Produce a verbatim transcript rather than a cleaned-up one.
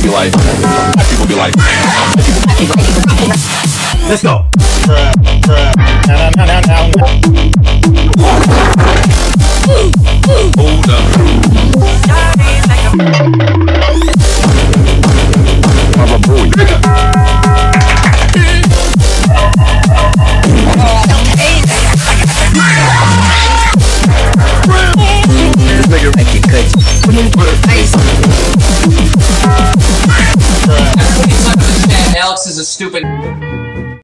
be like, people be like, let's go. Hold up. Mama boy. This nigga make it cut. Alex is a stupid.